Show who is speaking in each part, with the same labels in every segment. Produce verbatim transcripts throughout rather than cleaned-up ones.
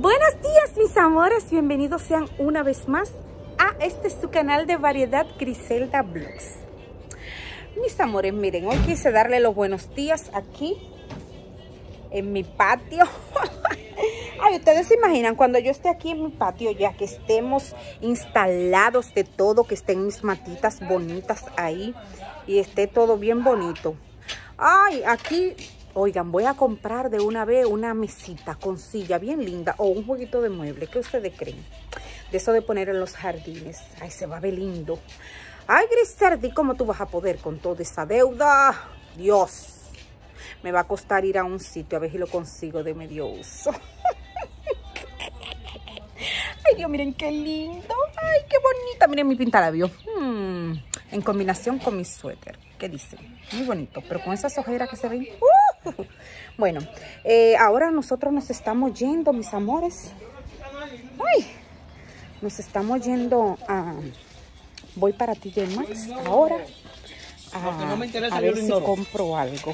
Speaker 1: Buenos días, mis amores, bienvenidos sean una vez más a este su canal de variedad Griselda Vlogs. Mis amores, miren, hoy quise darle los buenos días aquí en mi patio. Ay, ustedes se imaginan cuando yo esté aquí en mi patio, ya que estemos instalados de todo, que estén mis matitas bonitas ahí y esté todo bien bonito. Ay, aquí, oigan, voy a comprar de una vez una mesita con silla bien linda o un jueguito de mueble. ¿Qué ustedes creen? De eso de poner en los jardines. Ay, se va a ver lindo. Ay, Griselda, ¿cómo tú vas a poder con toda esa deuda? Dios, me va a costar ir a un sitio a ver si lo consigo de medio uso. Ay, Dios, miren qué lindo. Ay, qué bonita. Miren mi pintalabio. Hmm, en combinación con mi suéter. ¿Qué dicen? Muy bonito, pero con esas ojeras que se ven. Uh, bueno, eh, ahora nosotros nos estamos yendo, mis amores. Ay, nos estamos yendo a... Voy para T J Maxx ahora a, no me interesa, a ver si compro algo.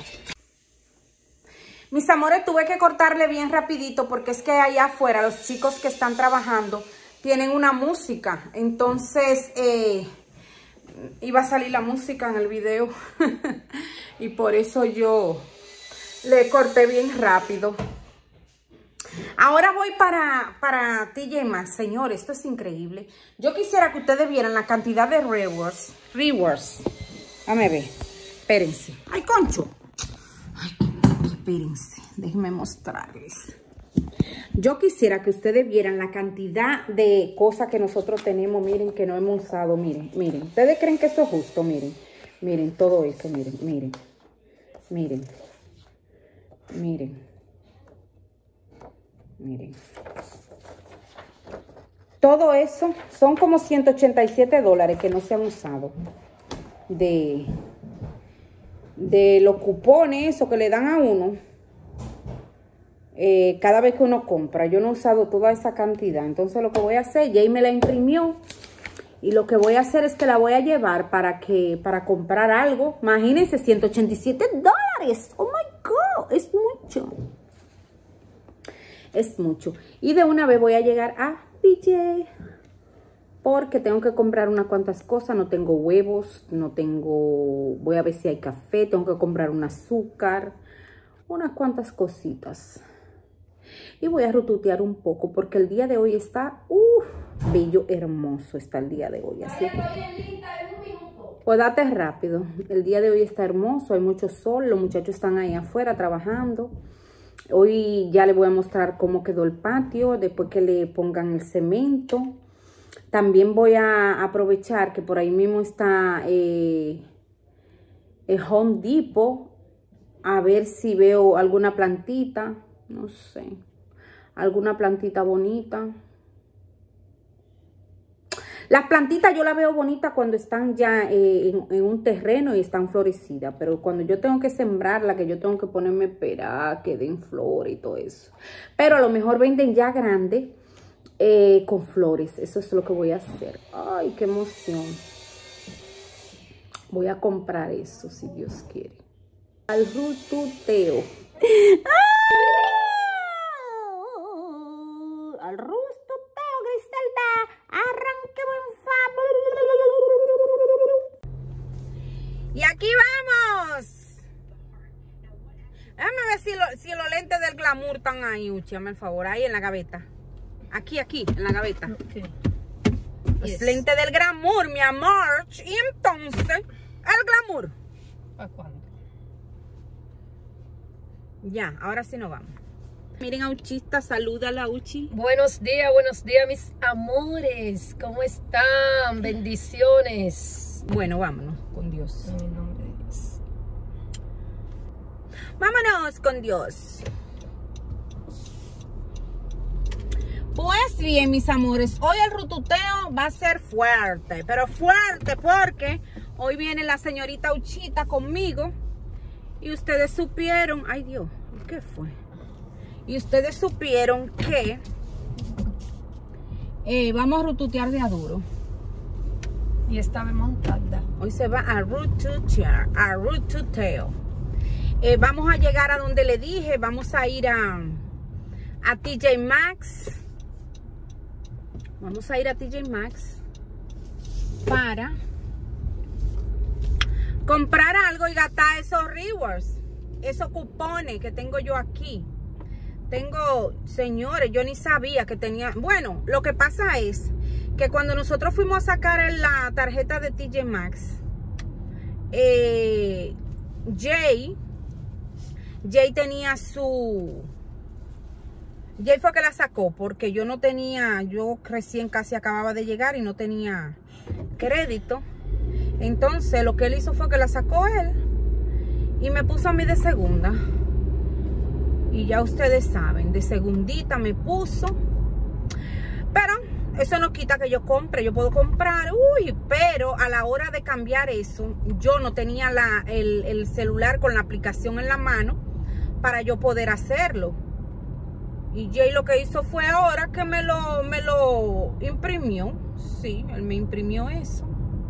Speaker 1: Mis amores, tuve que cortarle bien rapidito porque es que allá afuera los chicos que están trabajando tienen una música. Entonces, eh, iba a salir la música en el video y por eso yo le corté bien rápido. Ahora voy para, para T J Maxx, señores, esto es increíble. Yo quisiera que ustedes vieran la cantidad de rewards. Rewards. Dame ver. Espérense. Ay, concho. Ay, espérense. Déjenme mostrarles. Yo quisiera que ustedes vieran la cantidad de cosas que nosotros tenemos. Miren, que no hemos usado. Miren, miren. ¿Ustedes creen que eso es justo? Miren. Miren todo eso. Miren, miren. Miren. Miren. Miren, todo eso son como ciento ochenta y siete dólares que no se han usado de, de los cupones, eso que le dan a uno eh, cada vez que uno compra. Yo no he usado toda esa cantidad, entonces lo que voy a hacer, Jay me la imprimió y lo que voy a hacer es que la voy a llevar para que para comprar algo. Imagínense, ciento ochenta y siete dólares, oh my god, es mucho. Es mucho. Y de una vez voy a llegar a P J porque tengo que comprar unas cuantas cosas. No tengo huevos, no tengo... Voy a ver si hay café. Tengo que comprar un azúcar. Unas cuantas cositas. Y voy a rututear un poco porque el día de hoy está... Uff, bello, hermoso está el día de hoy. Así que... Pues date rápido. El día de hoy está hermoso. Hay mucho sol. Los muchachos están ahí afuera trabajando. Hoy ya les voy a mostrar cómo quedó el patio después que le pongan el cemento. También voy a aprovechar que por ahí mismo está eh, el Home Depot. A ver si veo alguna plantita. No sé. Alguna plantita bonita. Las plantitas yo las veo bonitas cuando están ya eh, en, en un terreno y están florecidas. Pero cuando yo tengo que sembrarla, que yo tengo que ponerme a esperar que den flor y todo eso. Pero a lo mejor venden ya grande eh, con flores. Eso es lo que voy a hacer. Ay, qué emoción. Voy a comprar eso si Dios quiere. Al rututeo. Al rututeo, Griselda. Arranquemos en favor. Y aquí vamos. Déjame ver si, lo, si los lentes del glamour están ahí, Uchi, dame el favor, ahí en la gaveta. Aquí, aquí, en la gaveta. Okay. Los yes. lentes del glamour, mi amor. Y entonces, el glamour. ¿Para cuándo? Ya, ahora sí nos vamos. Miren a Uchista, salúdala, Uchi.
Speaker 2: Buenos días, buenos días, mis amores. ¿Cómo están? Bendiciones.
Speaker 1: Bueno, vámonos con Dios.
Speaker 2: En el nombre de Dios.
Speaker 1: Vámonos con Dios. Pues bien, mis amores, hoy el rututeo va a ser fuerte, pero fuerte porque hoy viene la señorita Uchita conmigo y ustedes supieron, ay Dios, ¿qué fue? Y ustedes supieron que eh, vamos a rututear de aduro.
Speaker 2: Y estaba montada.
Speaker 1: Hoy se va a rututear, a rututeo. Eh, vamos a llegar a donde le dije, vamos a ir a, a T J Maxx. Vamos a ir a T J Maxx para comprar algo y gastar esos rewards, esos cupones que tengo yo aquí. Tengo, señores, yo ni sabía que tenía. Bueno, lo que pasa es que cuando nosotros fuimos a sacar la tarjeta de T J Maxx, eh, Jay, Jay tenía su... Jay fue que la sacó porque yo no tenía, yo recién casi acababa de llegar y no tenía crédito. Entonces lo que él hizo fue que la sacó él y me puso a mí de segunda. Y ya ustedes saben, de segundita me puso. Pero eso no quita que yo compre, yo puedo comprar. Uy, pero a la hora de cambiar eso, yo no tenía la, el, el celular con la aplicación en la mano para yo poder hacerlo. Y Jay lo que hizo fue ahora que me lo, me lo imprimió. Sí, él me imprimió eso.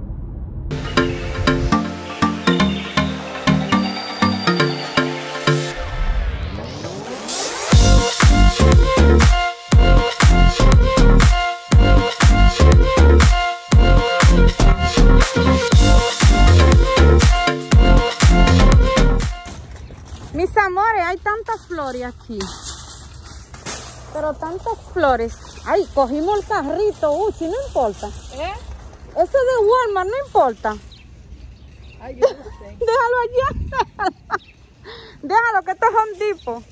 Speaker 1: Mis amores, hay tantas flores aquí. Pero tantas flores. Ay, cogimos el carrito, Uchi, no importa.
Speaker 2: ¿Eh?
Speaker 1: Ese de Walmart, no importa.
Speaker 2: Ay, yo no sé.
Speaker 1: Déjalo allá. Déjalo, que esto es Home Depot.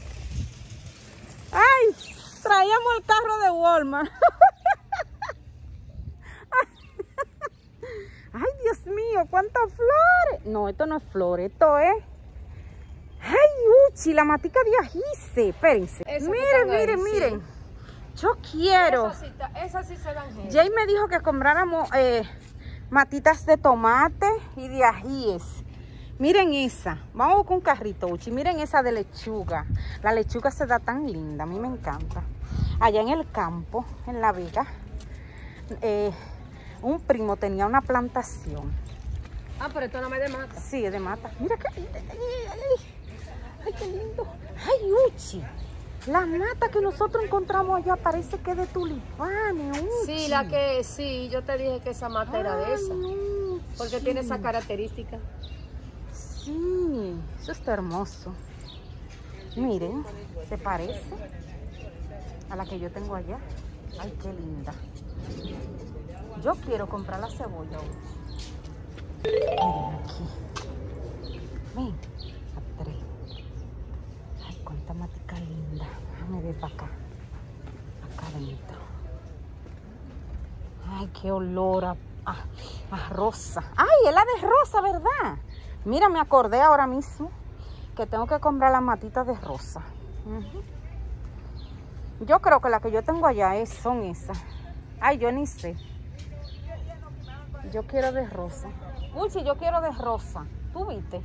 Speaker 1: Ay, traíamos el carro de Walmart. Ay, Dios mío, cuántas flores. No, esto no es flores, esto es... Ay, Uchi, la matica de ajice. Espérense.
Speaker 2: Esa
Speaker 1: Miren,
Speaker 2: ahí,
Speaker 1: miren,
Speaker 2: sí.
Speaker 1: miren. Yo quiero.
Speaker 2: Esa sí, esa sí se dan gel.
Speaker 1: Jay me dijo que compráramos eh, matitas de tomate y de ajíes. Miren esa. Vamos a buscar un carrito, Uchi. Miren esa de lechuga. La lechuga se da tan linda. A mí me encanta. Allá en el campo, en La Vega, eh, un primo tenía una plantación.
Speaker 2: Ah, pero esto no me de mata.
Speaker 1: Sí, es de mata. Mira qué linda. Ay, ay, ay. Ay, qué lindo. Ay, Uchi. La mata que nosotros encontramos allá parece que es de tulipanes, Uchi.
Speaker 2: Sí, la que sí, yo te dije que esa mata era de esa.
Speaker 1: Uchi.
Speaker 2: Porque tiene esa característica.
Speaker 1: Sí, eso está hermoso. Miren, se parece a la que yo tengo allá. Ay, qué linda. Yo quiero comprar la cebolla, Uchi. Miren aquí. Ven, a tres. Ay, cuánta matica linda. Déjame ver para acá. Acá adentro. Ay, qué olor a, a, a rosa. Ay, es la de rosa, ¿verdad? Mira, me acordé ahora mismo que tengo que comprar las matitas de rosa. Uh-huh. Yo creo que la que yo tengo allá es, son esas. Ay, yo ni sé. Yo quiero de rosa. Uchi, yo quiero de rosa. ¿Tú viste?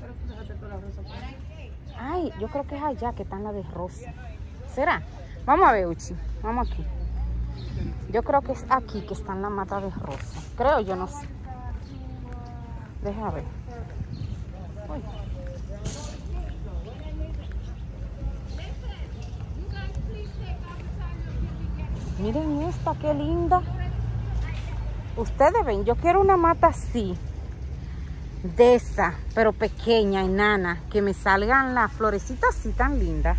Speaker 1: Ay, yo creo que es allá que están las de rosa. ¿Será? Vamos a ver, Uchi. Vamos aquí. Yo creo que es aquí que están las matas de rosa. Creo, yo no sé. Deja ver. Uy. Miren esta, qué linda. Ustedes ven, yo quiero una mata así. De esa, pero pequeña, enana. Que me salgan las florecitas así tan lindas.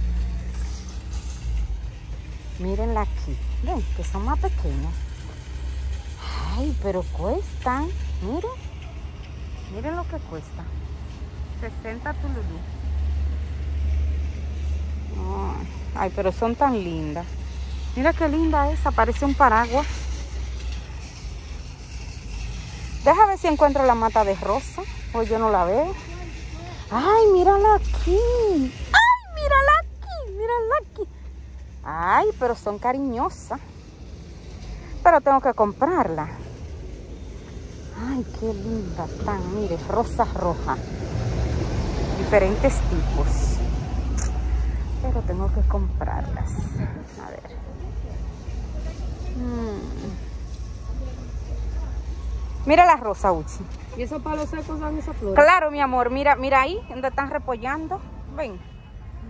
Speaker 1: Mírenla aquí. Ven, que son más pequeñas. Ay, pero cuestan. Miren. Miren lo que cuesta. sesenta tululú. Ay, pero son tan lindas. Mira qué linda esa. Parece un paraguas. Deja ver si encuentro la mata de rosa. O yo no la veo. Ay, mírala aquí. Ay, mírala aquí. Mírala aquí. Ay, pero son cariñosas. Pero tengo que comprarla. Ay, qué linda están. Mire, rosas rojas. Diferentes tipos. Pero tengo que comprarlas. A ver. Hmm. Mira la rosa, Uchi.
Speaker 2: ¿Y esos palos secos dan esas flores?
Speaker 1: Claro, mi amor. Mira, mira ahí, donde están repollando. Ven.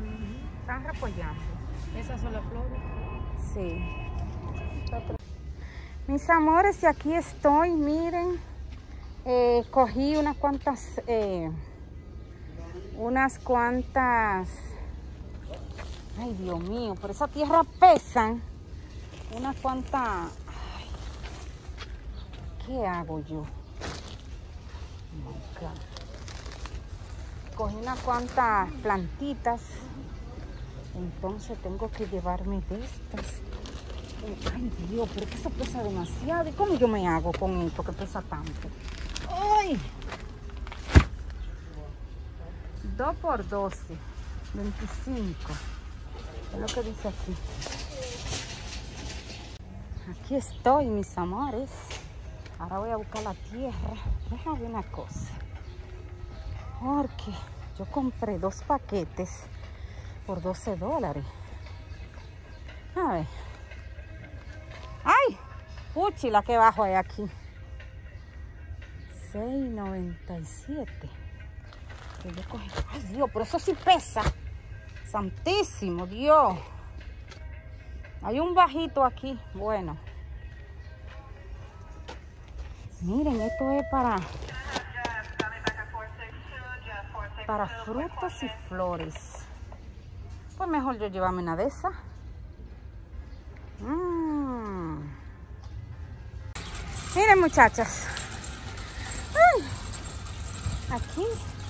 Speaker 1: Uh-huh. Están repollando.
Speaker 2: Esas son las flores.
Speaker 1: Sí. Mis amores, y aquí estoy, miren. Eh, cogí unas cuantas, eh, unas cuantas, ay Dios mío, por esa tierra pesan, unas cuantas, ay, ¿qué hago yo? Oh my God. Cogí unas cuantas plantitas, entonces tengo que llevarme de estas. Ay Dios, pero es que eso pesa demasiado. ¿Y cómo yo me hago con esto que pesa tanto? ¡Ay! dos por doce, veinticinco. Es lo que dice aquí. Aquí estoy, mis amores. Ahora voy a buscar la tierra. Déjame ver una cosa. Porque yo compré dos paquetes por doce dólares. A ver. ¡Ay! Puchi, la que bajo hay aquí. seis noventa y siete. Que yo cogí. ¡Ay, Dios! Pero eso sí pesa. Santísimo, Dios. Hay un bajito aquí. Bueno. Miren, esto es para... Para frutas y flores. Pues mejor yo llevarme una de esas. Mm. Miren, muchachas. Ay. Aquí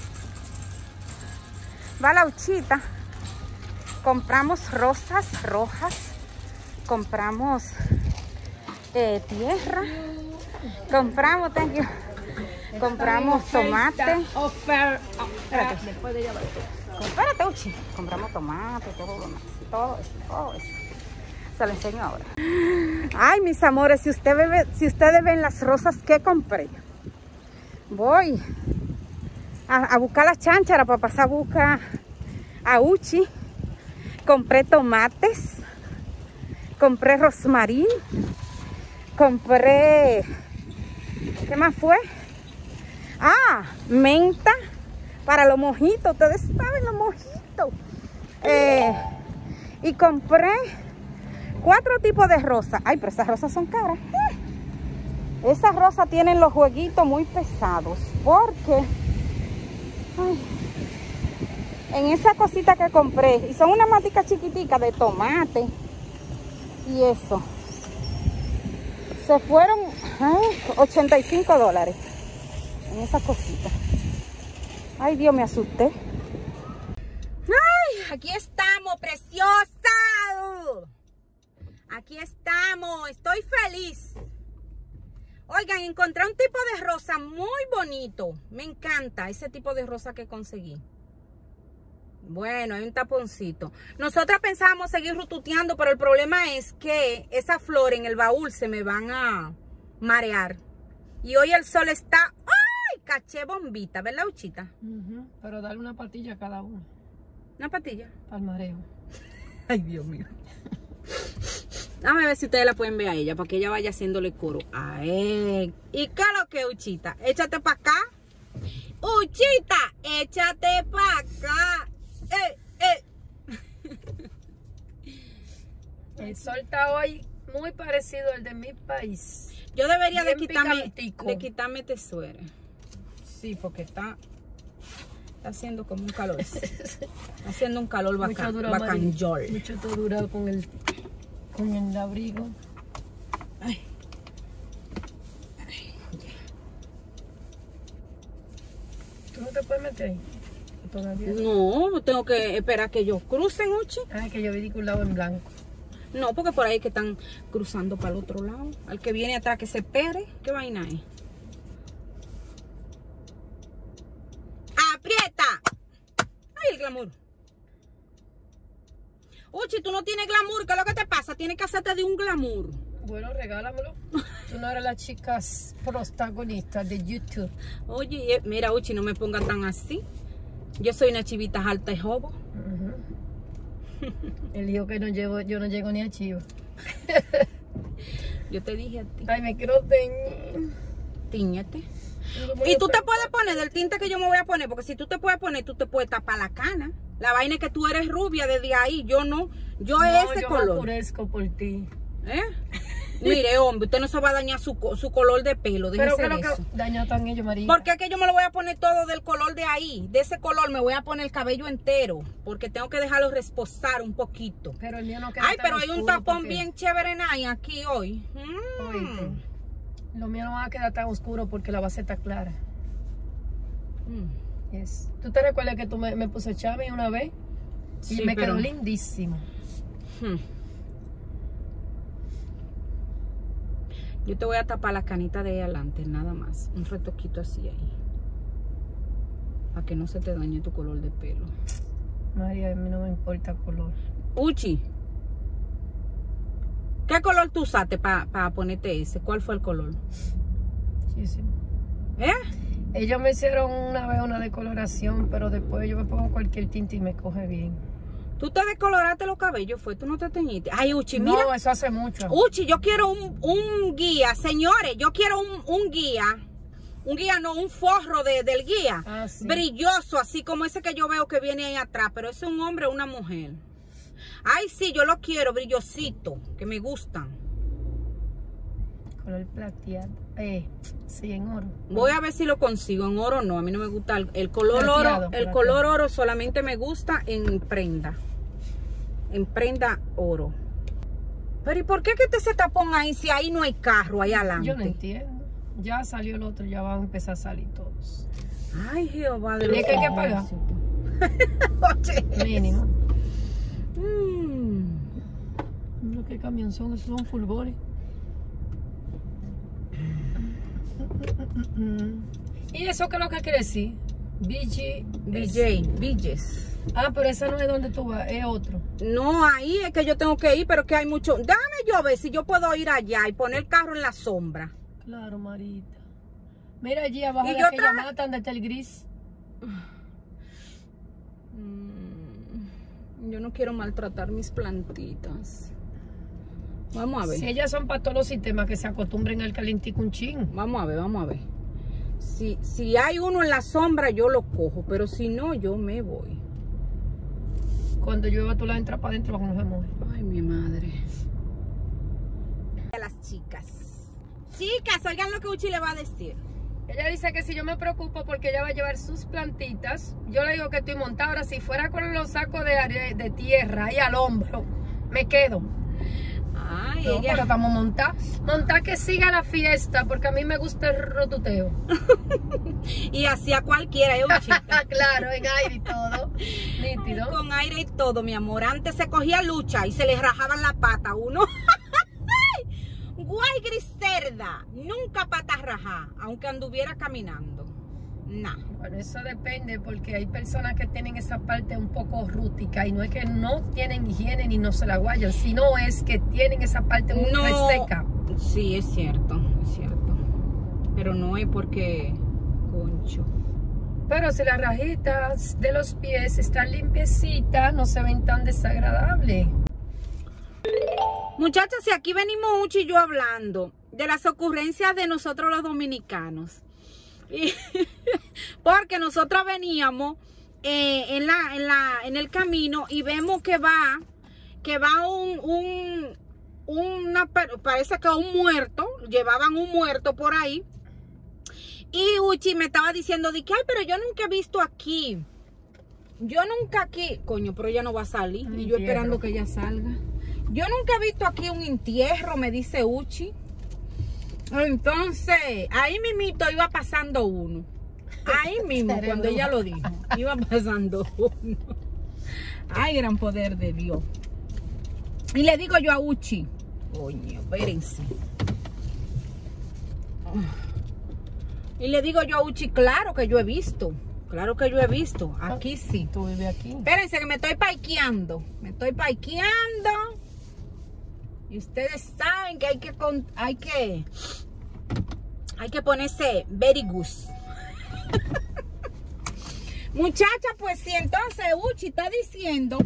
Speaker 1: va la Uchita. Compramos rosas rojas. Compramos eh, tierra. Compramos, thank you. Compramos tomate. Espérate. Espérate, Uchi. Compramos tomate, todo lo demás. Todo eso, todo eso. Se lo enseño ahora. Ay, mis amores, si ustedes ven, si ustedes ven las rosas que compré. Voy a, a buscar la cháchara para pasar a buscar a Uchi. Compré tomates. Compré rosmarín. Compré... ¿Qué más fue? Ah, menta para los mojitos. Ustedes saben los mojitos. Eh, y compré cuatro tipos de rosas. Ay, pero esas rosas son caras. Eh. Esas rosas tienen los jueguitos muy pesados. Porque ay, en esa cosita que compré, y son una matica chiquitica de tomate y eso, se fueron ay, ochenta y cinco dólares en esa cosita. Ay, Dios, me asusté. Ay, aquí estamos, preciosa. Aquí estamos, estoy feliz. Oigan, encontré un tipo de rosa muy bonito. Me encanta ese tipo de rosa que conseguí. Bueno, hay un taponcito. Nosotras pensábamos seguir rututeando, pero el problema es que esa flor en el baúl se me van a marear. Y hoy el sol está... ¡Ay! Caché bombita, ¿verdad, Uchita?
Speaker 2: Uh-huh. Pero dale una patilla a cada una.
Speaker 1: ¿Una patilla?
Speaker 2: Para el mareo.
Speaker 1: Ay, Dios mío. Déjame ver si ustedes la pueden ver a ella, para que ella vaya haciéndole coro. Ay. ¿Y qué es lo que, Uchita? Échate para acá. Uchita, échate para acá. Eh, eh.
Speaker 2: El sol está hoy muy parecido al de mi país.
Speaker 1: Yo debería de quitarme,
Speaker 2: picantico.
Speaker 1: de quitarme este suéter. Sí, porque está, está haciendo como un calor. Está haciendo un calor bacán, bacanjol.
Speaker 2: Mucho te dura con el, con el abrigo.
Speaker 1: Ay. Ay.
Speaker 2: ¿Tú no te puedes meter ahí? ¿Todavía?
Speaker 1: No, tengo que esperar que ellos crucen, Uchi.
Speaker 2: Ay, que yo vi un lado en blanco.
Speaker 1: No, porque por ahí que están cruzando para el otro lado. Al que viene atrás que se espere. ¿Qué vaina es? ¡Aprieta! ¡Ay, el glamour! Uchi, tú no tienes glamour. ¿Qué es lo que te pasa? Tienes que hacerte de un glamour.
Speaker 2: Bueno, regálamelo. Tú no eres las chicas protagonistas de YouTube.
Speaker 1: Oye, mira, Uchi, no me ponga tan así. Yo soy una chivita alta y jobo.
Speaker 2: Uh-huh. El hijo que no llevo, yo no llego ni a chivo.
Speaker 1: Yo te dije a ti.
Speaker 2: Ay, me quiero teñir.
Speaker 1: Tíñete. Y tú te puedes poner del tinte que yo me voy a poner, porque si tú te puedes poner, tú te puedes tapar la cana. La vaina es que tú eres rubia desde ahí, yo no. Yo
Speaker 2: no,
Speaker 1: ese
Speaker 2: yo
Speaker 1: color.
Speaker 2: me oscurezco por ti.
Speaker 1: ¿Eh? Mire, hombre, usted no se va a dañar su, su color de pelo.
Speaker 2: Pero
Speaker 1: déjese
Speaker 2: que
Speaker 1: de
Speaker 2: lo
Speaker 1: eso.
Speaker 2: que dañó tan ellos, María.
Speaker 1: Porque es que yo me lo voy a poner todo del color de ahí. De ese color me voy a poner el cabello entero. Porque tengo que dejarlo reposar un poquito.
Speaker 2: Pero el mío no queda
Speaker 1: Ay,
Speaker 2: tan
Speaker 1: pero hay un
Speaker 2: oscuro
Speaker 1: tapón
Speaker 2: porque-
Speaker 1: bien chévere Nay, aquí hoy. Mm.
Speaker 2: Oíste, lo mío no va a quedar tan oscuro porque la base está clara.
Speaker 1: Mm.
Speaker 2: Yes. ¿Tú te recuerdas que tú me, me puse chame una vez? Y
Speaker 1: Sí,
Speaker 2: me
Speaker 1: pero-
Speaker 2: quedó lindísimo.
Speaker 1: Hmm. Yo te voy a tapar la canita de ahí adelante, nada más. Un retoquito así ahí. Para que no se te dañe tu color de pelo.
Speaker 2: María, a mí no me importa el color.
Speaker 1: Uchi, ¿qué color tú usaste para pa ponerte ese? ¿Cuál fue el color?
Speaker 2: Muchísimo.
Speaker 1: ¿Eh?
Speaker 2: Ellos me hicieron una vez una decoloración, pero después yo me pongo cualquier tinte y me coge bien.
Speaker 1: Tú te decoloraste los cabellos, fue, tú no te teñiste. Ay, Uchi, mira.
Speaker 2: No, eso hace mucho.
Speaker 1: Uchi, yo quiero un, un guía, señores, yo quiero un, un guía. Un guía, no, un forro de, del guía.
Speaker 2: Ah, sí.
Speaker 1: Brilloso, así como ese que yo veo que viene ahí atrás. Pero es un hombre o una mujer. Ay, sí, yo lo quiero, brillosito, que me gustan.
Speaker 2: Color plateado. Eh, sí, en oro.
Speaker 1: Voy a ver si lo consigo en oro. No, a mí no me gusta el, el color
Speaker 2: Plateado,
Speaker 1: oro. El
Speaker 2: plateado.
Speaker 1: color oro solamente me gusta en prenda. En prenda oro. Pero ¿y por qué que este se tapón ahí si ahí no hay carro ahí adelante?
Speaker 2: Yo no entiendo. Ya salió el otro, ya van a empezar a salir todos.
Speaker 1: Ay, Jehová de
Speaker 2: ¿Y
Speaker 1: los
Speaker 2: es que hay que pagar?
Speaker 1: Oye.
Speaker 2: Mínimo.
Speaker 1: Mm.
Speaker 2: Mira qué camión son, esos son fulgores. ¿Y eso qué es lo que quiere decir? B G.
Speaker 1: B J, Villes.
Speaker 2: Ah, pero ese no es donde tú vas, es otro.
Speaker 1: No, ahí es que yo tengo que ir, pero que hay mucho. Déjame yo ver si yo puedo ir allá y poner el carro en la sombra.
Speaker 2: Claro, Marita. Mira allí abajo
Speaker 1: Y
Speaker 2: de
Speaker 1: yo
Speaker 2: aquella
Speaker 1: tra-
Speaker 2: mata donde está el gris.
Speaker 1: Mm, Yo no quiero maltratar mis plantitas. Vamos a ver.
Speaker 2: Si ellas son para todos los sistemas que se acostumbren al calentico un chin.
Speaker 1: Vamos a ver, vamos a ver. Si, si hay uno en la sombra, yo lo cojo, pero si no, yo me voy.
Speaker 2: Cuando llueva tú la entras para adentro para que no se moje.
Speaker 1: Ay, mi madre. A las chicas. Chicas, oigan lo que Uchi le va a decir.
Speaker 2: Ella dice que si yo me preocupo porque ella va a llevar sus plantitas, yo le digo que estoy montada. Ahora, si fuera con los sacos de, are- de tierra ahí al hombro, me quedo.
Speaker 1: Ay,
Speaker 2: No,
Speaker 1: ella.
Speaker 2: pero estamos montadas. Montar que siga la fiesta, porque a mí me gusta el rotuteo.
Speaker 1: Y así a cualquiera, ¿eh, Uchita?
Speaker 2: Claro, en aire y todo. Nítido.
Speaker 1: Con aire y todo, mi amor. Antes se cogía lucha y se le rajaban la pata a uno. Guay griserda. Nunca pata rajada, aunque anduviera caminando. Nah.
Speaker 2: Bueno, eso depende porque hay personas que tienen esa parte un poco rústica y no es que no tienen higiene ni no se la guayan, sino es que tienen esa parte muy
Speaker 1: No.
Speaker 2: reseca.
Speaker 1: Sí, es cierto, es cierto. Pero no es porque, concho.
Speaker 2: Pero si las rajitas de los pies están limpiecitas, no se ven tan desagradables.
Speaker 1: Muchachos, si aquí venimos Uchi y yo hablando de las ocurrencias de nosotros los dominicanos. Y- porque nosotros veníamos eh, en, la, en, la, en el camino y vemos que va, que va un, un una, parece que un muerto, llevaban un muerto por ahí. Y Uchi me estaba diciendo de que, ay, pero yo nunca he visto aquí. Yo nunca aquí, coño, pero ella no va a salir.
Speaker 2: Un
Speaker 1: Y yo
Speaker 2: entierro.
Speaker 1: esperando que ella salga. Yo nunca he visto aquí un entierro, me dice Uchi. Entonces, ahí mismito iba pasando uno. Ahí mismo,
Speaker 2: Cerebro.
Speaker 1: cuando ella lo dijo, iba pasando uno. Ay, gran poder de Dios. Y le digo yo a Uchi, coño, espérense. Y le digo yo a Uchi, claro que yo he visto. Claro que yo he visto. Aquí sí.
Speaker 2: ¿Tú vives aquí?
Speaker 1: Espérense que me estoy parqueando. Me estoy parqueando. Y ustedes saben que hay que con- hay que hay que ponerse very good. Muchacha, pues sí, entonces Uchi está diciendo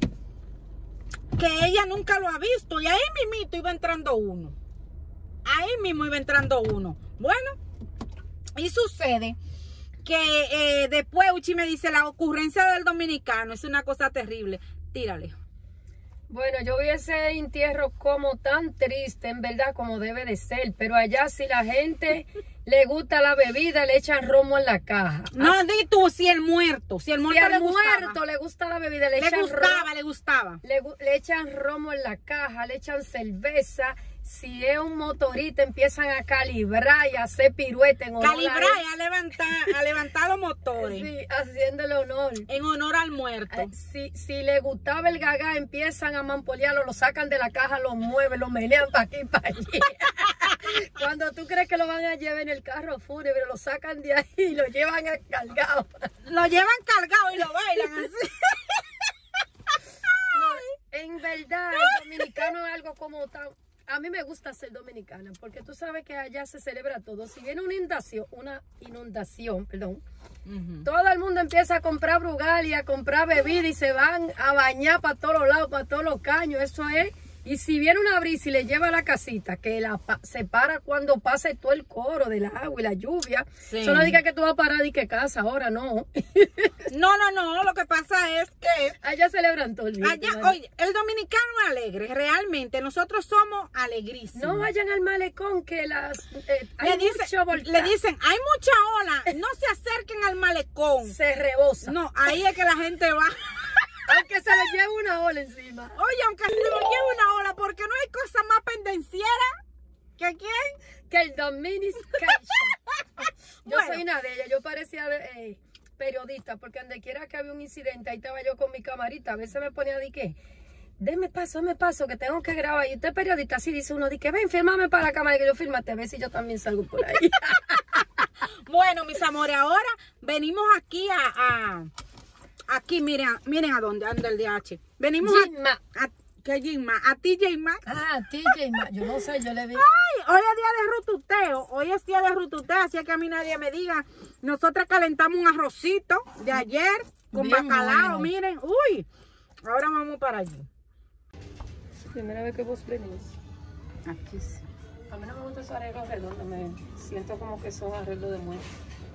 Speaker 1: que ella nunca lo ha visto. Y ahí mismito iba entrando uno. Ahí mismo iba entrando uno. Bueno, y sucede que eh, después Uchi me dice la ocurrencia del dominicano es una cosa terrible. Tírale.
Speaker 2: Bueno, yo vi ese entierro como tan triste, en verdad, como debe de ser. Pero allá si la gente le gusta la bebida, le echan romo en la caja.
Speaker 1: No, di tú, si el muerto, si el muerto
Speaker 2: si al
Speaker 1: le gustaba.
Speaker 2: muerto le gusta la bebida, le,
Speaker 1: Le
Speaker 2: echan
Speaker 1: gustaba,
Speaker 2: romo,
Speaker 1: le gustaba.
Speaker 2: le, gu- le echan romo en la caja, le echan cerveza. Si es un motorista, empiezan a calibrar y a hacer pirueta en honor
Speaker 1: Calibrar
Speaker 2: a él.
Speaker 1: y a levantar, a levantar los motores.
Speaker 2: Sí, haciéndole honor.
Speaker 1: En honor al muerto.
Speaker 2: Eh, Si, si le gustaba el gaga, empiezan a mampolearlo, lo sacan de la caja, lo mueven, lo melean para aquí y para allí. Cuando tú crees que lo van a llevar en el carro fúnebre, lo sacan de ahí y lo llevan a cargado.
Speaker 1: Lo llevan cargado y lo bailan así.
Speaker 2: No, en verdad, el dominicano es algo como tan... A mí me gusta ser dominicana, porque tú sabes que allá se celebra todo. Si viene una inundación, una inundación, perdón,
Speaker 1: Uh-huh.
Speaker 2: todo el mundo empieza a comprar brugal y a comprar bebida y se van a bañar para todos los lados, para todos los caños. Eso es. Y si viene una brisa y le lleva a la casita, que la pa- se para cuando pase todo el coro del agua y la lluvia.
Speaker 1: Sí.
Speaker 2: Eso no diga que tú vas a parar y que casa ahora, no.
Speaker 1: No, no, no, lo que pasa es que
Speaker 2: Allá celebran todo el día.
Speaker 1: allá, oye, el dominicano es alegre, realmente, nosotros somos alegrísimos.
Speaker 2: No vayan al malecón que las eh, hay
Speaker 1: le, dice-
Speaker 2: mucho volcán.
Speaker 1: le dicen, hay mucha ola, no se acerquen al malecón.
Speaker 2: Se rebosa.
Speaker 1: No, ahí es que la gente va.
Speaker 2: Aunque se le lleve una ola encima.
Speaker 1: Oye, aunque se lo lleve una ola, porque no hay cosa más pendenciera que quién.
Speaker 2: Que el Dominication. Yo
Speaker 1: Bueno.
Speaker 2: soy una de ellas. Yo parecía de, eh, periodista, porque donde quiera que había un incidente, ahí estaba yo con mi camarita. A veces me ponía de que, deme paso, deme paso, que tengo que grabar. Y usted es periodista, así dice uno, de que ven, fírmame para la cámara, que yo fírmate, a ver si yo también salgo por ahí.
Speaker 1: Bueno, mis amores, ahora venimos aquí a, a aquí, miren, miren a dónde anda el D H. Venimos
Speaker 2: Gima.
Speaker 1: a, a ¿qué Gima? A T J Maxx.
Speaker 2: Ah, T J Maxx. Yo no sé, yo le vi.
Speaker 1: Ay, hoy es día de rututeo, hoy es día de rututeo, así que a mí nadie me diga. Nosotras calentamos un arrocito de ayer con
Speaker 2: Bien
Speaker 1: bacalao,
Speaker 2: bueno.
Speaker 1: miren, uy, ahora vamos para allí.
Speaker 2: Primera vez que vos venís.
Speaker 1: Aquí sí.
Speaker 2: A mí no me gusta esos arreglos redondos, me siento como que son arreglos de muerte.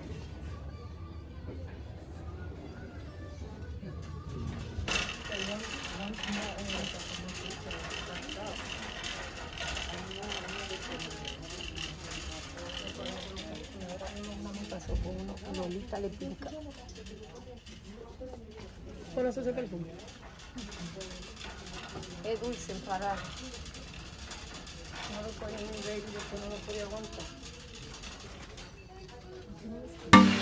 Speaker 2: Pasó con uno, con Lolita le pica. ¿Conoces ese perfume? Es dulce, para. No lo ponía en un nivel y después no lo podía aguantar.